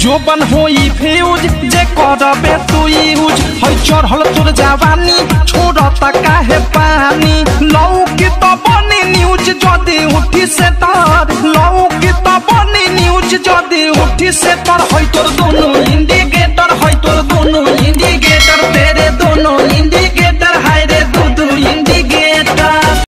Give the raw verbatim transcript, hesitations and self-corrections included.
जोबन होई फ्यूज जे करबे तू यूज है चढ़ल तोर जवानी छोड़ता काहे पानी लौकी तो बनी न्यूज जदी उठी से तार लौकी तो बनी न्यूज जदी उठी से तार है तोर दोनों